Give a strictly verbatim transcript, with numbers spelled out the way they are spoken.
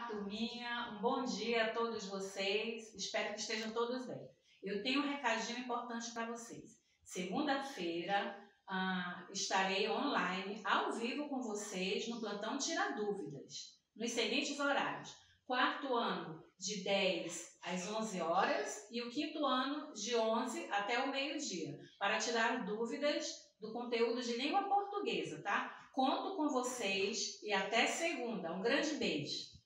turminha, um bom dia a todos vocês, espero que estejam todos bem. Eu tenho um recadinho importante para vocês. Segunda-feira ah, estarei online, ao vivo com vocês, no Plantão Tira Dúvidas, nos seguintes horários. Quarto ano de dez às onze horas e o quinto ano de onze até o meio-dia, para tirar dúvidas do conteúdo de língua portuguesa, tá? Conto com vocês e até segunda. Um grande beijo!